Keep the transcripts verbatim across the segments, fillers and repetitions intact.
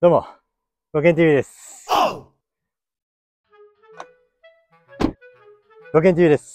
どうも、ごけん ティーブイ です。ごけん ティーブイ です。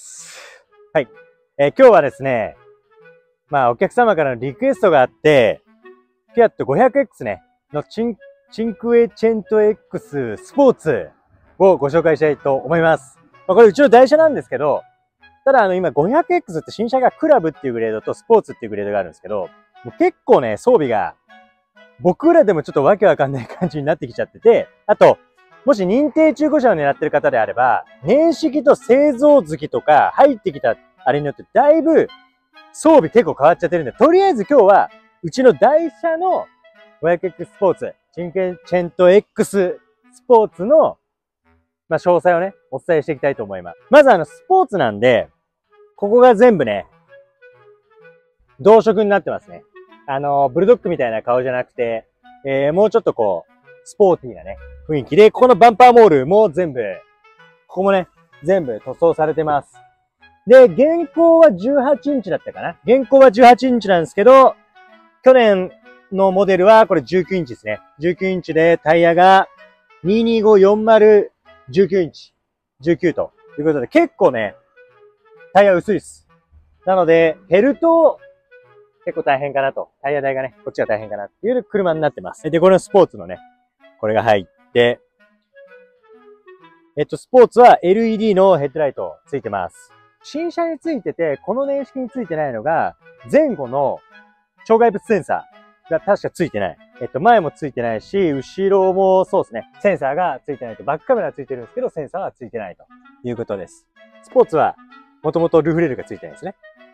はい。えー、今日はですね、まあ、お客様からのリクエストがあって、フィアット ごひゃくエックス ね、のチン、チンクエチェント X スポーツをご紹介したいと思います。まあ、これうちの台車なんですけど、ただあの今 ごひゃくエックス って新車がクラブっていうグレードとスポーツっていうグレードがあるんですけど、もう結構ね、装備が僕らでもちょっとわけわかんない感じになってきちゃってて、あと、もし認定中古車を狙ってる方であれば、年式と製造月とか入ってきたあれによってだいぶ装備結構変わっちゃってるんで、とりあえず今日はうちの台車の ごひゃくエックス スポーツ、チンケチェント X スポーツの、まあ、詳細をね、お伝えしていきたいと思います。まずあの、スポーツなんで、ここが全部ね、同色になってますね。あの、ブルドッグみたいな顔じゃなくて、えー、もうちょっとこう、スポーティーなね、雰囲気で、ここのバンパーモールも全部、ここもね、全部塗装されてます。で、現行はじゅうはちインチだったかな。現行はじゅうはちインチなんですけど、去年のモデルはこれじゅうきゅうインチですね。じゅうきゅうインチでタイヤがにーにーごよんまるじゅうきゅうインチ。じゅうきゅうということで、結構ね、タイヤ薄いです。なので、減ると、結構大変かなと。タイヤ代がね、こっちが大変かなっていう車になってます。で、これのスポーツのね、これが入って、えっと、スポーツは エルイーディー のヘッドライトついてます。新車についてて、この年式についてないのが、前後の障害物センサーが確かついてない。えっと、前もついてないし、後ろもそうですね、センサーがついてないと。バックカメラはついてるんですけど、センサーはついてないということです。スポーツは、もともとルフレールがついてないんですね。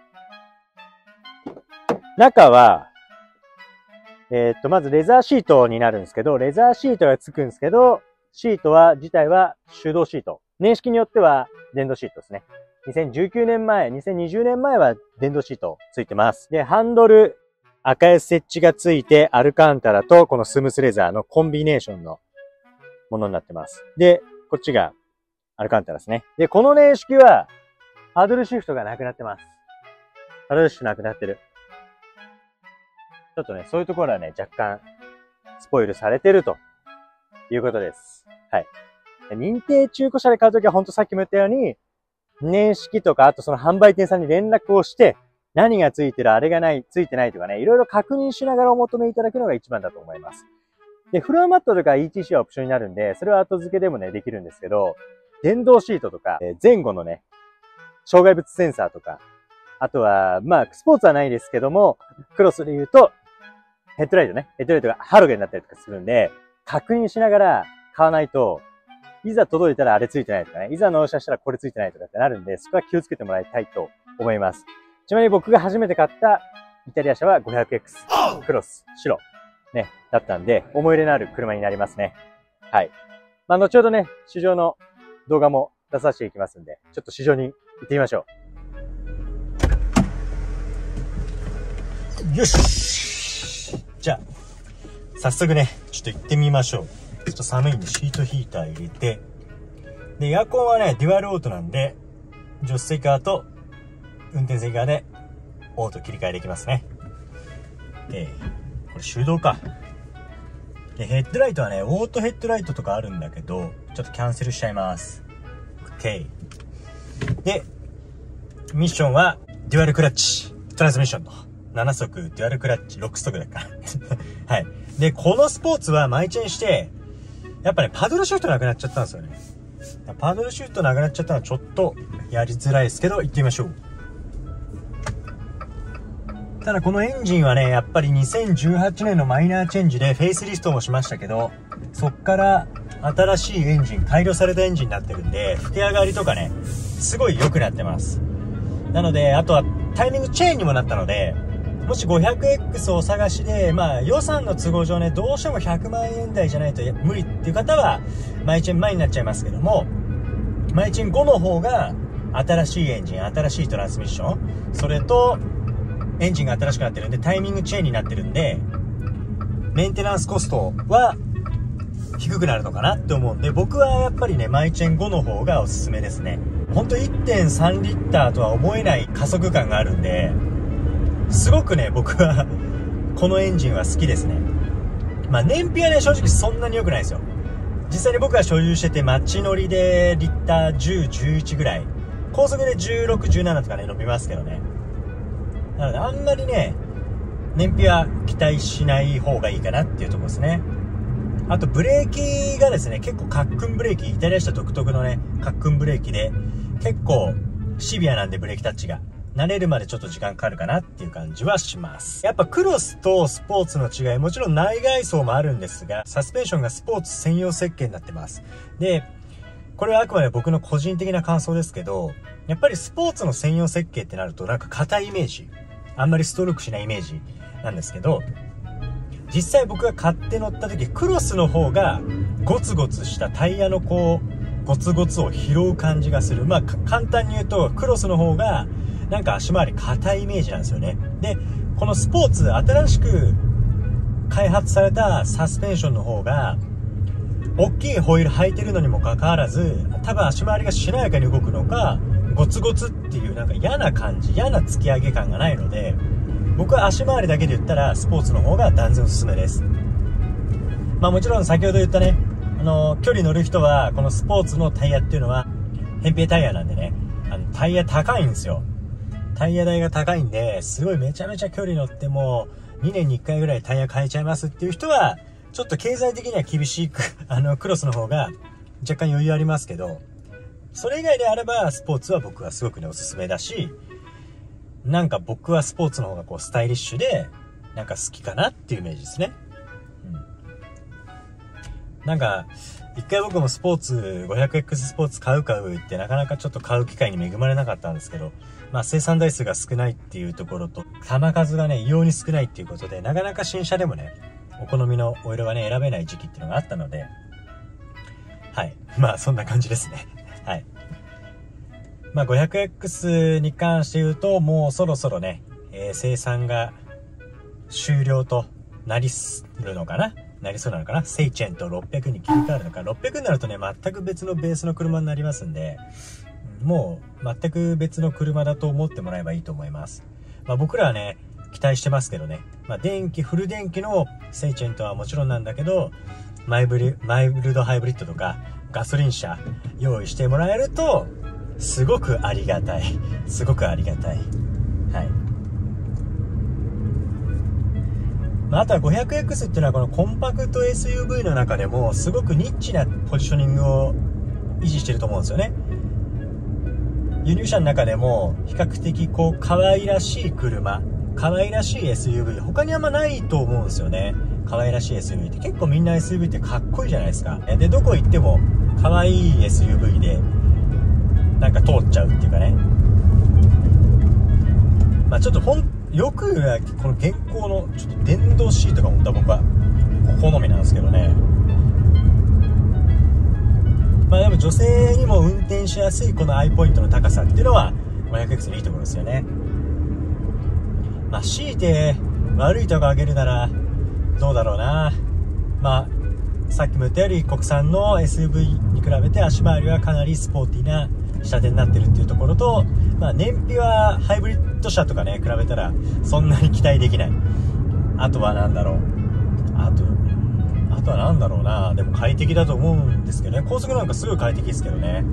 中は、えー、っと、まずレザーシートになるんですけど、レザーシートがつくんですけど、シートは、自体は手動シート。年式によっては電動シートですね。にせんじゅうきゅうねんまえ、にせんにじゅうねんまえは電動シートついてます。で、ハンドル、赤い設置がついて、アルカンタラとこのスムースレザーのコンビネーションのものになってます。で、こっちがアルカンタラですね。で、この年式は、パドルシフトがなくなってます。パドルシフトなくなってる。ちょっとね、そういうところはね、若干、スポイルされてるということです。はい。認定中古車で買うときは、ほんとさっきも言ったように、年式とか、あとその販売店さんに連絡をして、何がついてる、あれがない、ついてないとかね、いろいろ確認しながらお求めいただくのが一番だと思います。で、フロアマットとか イーティーシー はオプションになるんで、それは後付けでもね、できるんですけど、電動シートとか、前後のね、障害物センサーとか、あとは、まあ、スポーツはないですけども、クロスで言うと、ヘッドライトね。ヘッドライトがハロゲンになったりとかするんで、確認しながら買わないと、いざ届いたらあれついてないとかね、いざ納車したらこれついてないとかってなるんで、そこは気をつけてもらいたいと思います。ちなみに僕が初めて買ったイタリア車は ごひゃくエックス クロス白ね、だったんで、思い入れのある車になりますね。はい。まあ、後ほどね、試乗の動画も出させていきますんで、ちょっと試乗に行ってみましょう。よし。じゃあ、早速ね、ちょっと行ってみましょう。ちょっと寒いんでシートヒーター入れて、で、エアコンはね、デュアルオートなんで、助手席側と運転席側でオート切り替えできますね。で、これ手動か。で、ヘッドライトはね、オートヘッドライトとかあるんだけど、ちょっとキャンセルしちゃいます。OK。で、ミッションはデュアルクラッチ、トランスミッションと。ななそく、デュアルクラッチ、ろくストックだから。はい。で、このスポーツはマイチェンして、やっぱね、パドルシフトなくなっちゃったんですよね。パドルシフトなくなっちゃったのはちょっとやりづらいですけど、行ってみましょう。ただこのエンジンはね、やっぱりにせんじゅうはちねんのマイナーチェンジでフェイスリフトもしましたけど、そっから新しいエンジン、改良されたエンジンになってるんで、吹き上がりとかね、すごい良くなってます。なので、あとはタイミングチェーンにもなったので、もし ごひゃくエックス をお探しで、まあ予算の都合上ね、どうしてもひゃくまんえん台じゃないと無理っていう方は、マイチェン前になっちゃいますけども、マイチェンごの方が新しいエンジン、新しいトランスミッション、それとエンジンが新しくなってるんで、タイミングチェーンになってるんで、メンテナンスコストは低くなるのかなって思うんで、僕はやっぱりね、マイチェンごの方がおすすめですね。ほんと いってんさんリッターとは思えない加速感があるんで、すごくね、僕はこのエンジンは好きですね。 まあ燃費はね、正直そんなに良くないですよ。実際に僕が所有してて、街乗りでリッターじゅう、じゅういちぐらい、高速でじゅうろく、じゅうななとかね、伸びますけどね。なのであんまりね、燃費は期待しない方がいいかなっていうところですね。あとブレーキがですね、結構カックンブレーキ、イタリア車独特のね、カックンブレーキで、結構シビアなんでブレーキタッチが。慣れるまでちょっと時間かかるかなっていう感じはします。やっぱクロスとスポーツの違い、もちろん内外装もあるんですが、サスペンションがスポーツ専用設計になってます。で、これはあくまで僕の個人的な感想ですけど、やっぱりスポーツの専用設計ってなるとなんか硬いイメージ、あんまりストロークしないイメージなんですけど、実際僕が買って乗った時、クロスの方がゴツゴツしたタイヤのこうゴツゴツを拾う感じがする。まあ簡単に言うとクロスの方がなんか足回り硬いイメージなんですよね。で、このスポーツ、新しく開発されたサスペンションの方が大きいホイール履いてるのにもかかわらず、多分足回りがしなやかに動くのか、ゴツゴツっていうなんか嫌な感じ、嫌な突き上げ感がないので、僕は足回りだけで言ったらスポーツの方が断然おすすめです。まあもちろん先ほど言ったね、あの距離乗る人はこのスポーツのタイヤっていうのは扁平タイヤなんでね、あのタイヤ高いんですよ。タイヤ代が高いんで、すごいめちゃめちゃ距離乗ってもにねんにいっかいぐらいタイヤ変えちゃいますっていう人はちょっと経済的には厳しくあのクロスの方が若干余裕ありますけど、それ以外であればスポーツは僕はすごくねおすすめだし、なんか僕はスポーツの方がこうスタイリッシュでなんか好きかなっていうイメージですね。うん、なんか一回僕もスポーツ ごひゃくエックス スポーツ買う買うってなかなかちょっと買う機会に恵まれなかったんですけど、まあ生産台数が少ないっていうところと弾数がね異様に少ないっていうことで、なかなか新車でもねお好みのオイルがね選べない時期っていうのがあったので、はい、まあそんな感じですね。はい。まあ ごひゃくエックス に関して言うと、もうそろそろね、えー、生産が終了となりするのかななりそうなのかな。セイチェンとろっぴゃくに切り替わるのか。ろっぴゃくになるとね、全く別のベースの車になりますんで、もう全く別の車だと思ってもらえばいいと思います。まあ僕らはね、期待してますけどね、まあ電気、フル電気のセイチェントはもちろんなんだけど、マイブリ、マイルドハイブリッドとかガソリン車用意してもらえると、すごくありがたい。すごくありがたい。はい。まあ、あとは ごひゃくエックス っていうのはこのコンパクト エスユーブイ の中でもすごくニッチなポジショニングを維持してると思うんですよね。輸入車の中でも比較的こう可愛らしい車、可愛らしい エスユーブイ、他にあんまないと思うんですよね。可愛らしい エスユーブイ って結構みんな エスユーブイ ってかっこいいじゃないですか。で、どこ行っても可愛い エスユーブイ でなんか通っちゃうっていうかね。まあちょっとほん、よくこの現行のちょっと電動シートが本当は僕は好みなんですけどね。まあでも女性にも運転しやすいこのアイポイントの高さっていうのは ごひゃくエックス のいいところですよね。まあ強いて悪いとこあげるならどうだろうな。まあさっきも言ったより国産の エスユーブイ に比べて足回りはかなりスポーティーな下手になってるっていうところと、まあ燃費はハイブリッド車とかね比べたらそんなに期待できない。あとはなんだろうあとあとはなんだろうな。でも快適だと思うんですけどね。高速なんかすごい快適ですけどね。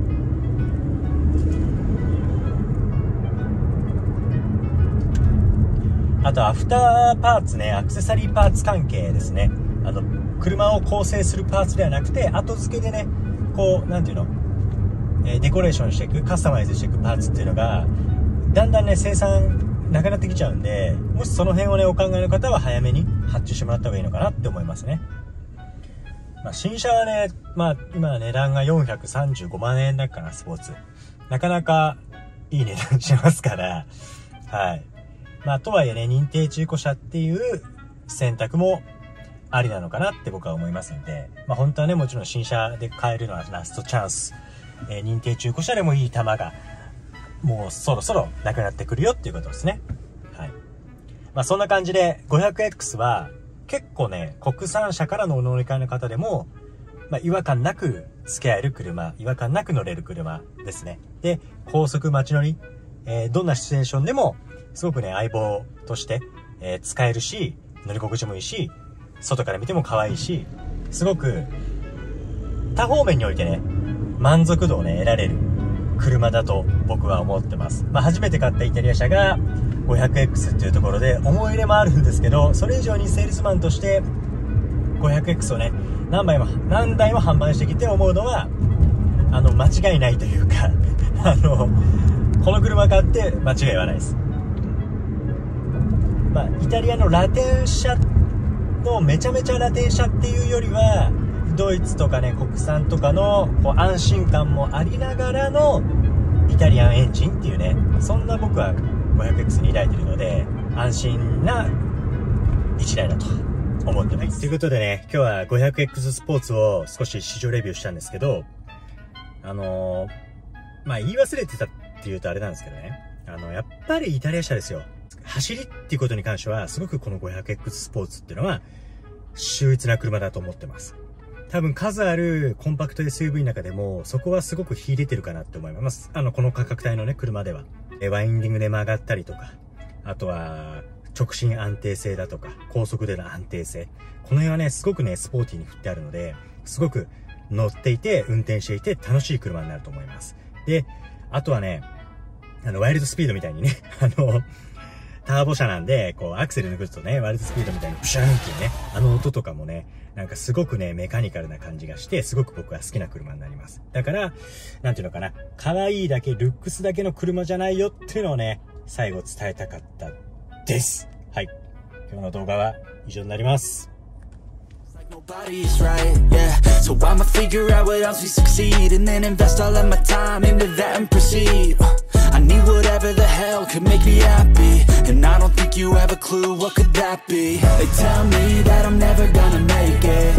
あとアフターパーツね、アクセサリーパーツ関係ですね。あの車を構成するパーツではなくて後付けでね、こうなんていうの、えー、デコレーションしていく、カスタマイズしていくパーツっていうのがだんだんね生産なくなってきちゃうんで、もしその辺をねお考えの方は早めに発注してもらった方がいいのかなって思いますね。まあ、新車はね、まあ今値段がよんひゃくさんじゅうごまんえんだからスポーツなかなかいい値段しますから、はい。まあとはいえね、認定中古車っていう選択もありなのかなって僕は思いますんで、まあ本当はねもちろん新車で買えるのはラストチャンス、えー、認定中古車でもいい玉がもうそろそろなくなってくるよっていうことですね。はい。まあそんな感じで ごひゃくエックス は結構ね国産車からのお乗り換えの方でも、まあ、違和感なく付け合える車、違和感なく乗れる車ですね。で、高速街乗り、えー、どんなシチュエーションでもすごくね相棒として、えー、使えるし乗り心地もいいし、 外から見ても可愛いし、すごく多方面においてね、満足度をね、得られる車だと僕は思ってます。まあ初めて買ったイタリア車が ごひゃくエックス っていうところで思い入れもあるんですけど、それ以上にセールスマンとして ごひゃくエックス をね、何台も、何台も販売してきて思うのは、あの、間違いないというか、あの、この車買って間違いはないです。まあ、イタリアのラテン車のめちゃめちゃラテン車っていうよりは、ドイツとかね、国産とかのこう安心感もありながらのイタリアンエンジンっていうね、そんな僕は ごひゃくエックス に抱いてるので、安心ないちだいだと思ってます。ということでね、今日は ごひゃくエックス スポーツを少し試乗レビューしたんですけど、あのー、まあ言い忘れてたっていうとあれなんですけどね、あの、やっぱりイタリア車ですよ。走りっていうことに関しては、すごくこの ごひゃくエックス スポーツっていうのは、秀逸な車だと思ってます。多分数あるコンパクト エスユーブイ の中でも、そこはすごく秀でてるかなって思います。あの、この価格帯のね、車では。ワインディングで曲がったりとか、あとは、直進安定性だとか、高速での安定性。この辺はね、すごくね、スポーティーに振ってあるので、すごく乗っていて、運転していて楽しい車になると思います。で、あとはね、あの、ワイルドスピードみたいにね、あの、ターボ車なんで、こう、アクセル抜くとね、ワイルドスピードみたいにプシューンっていうね、あの音とかもね、なんかすごくね、メカニカルな感じがして、すごく僕は好きな車になります。だから、なんていうのかな、可愛いだけ、ルックスだけの車じゃないよっていうのをね、最後伝えたかったです。はい。今日の動画は以上になります。 Nobody's right, yeah. So I'ma figure out what else we succeed and then invest all of my time into that and proceed. I need whatever the hell could make me happy, and I don't think you have a clue what could that be. They tell me that I'm never gonna make it,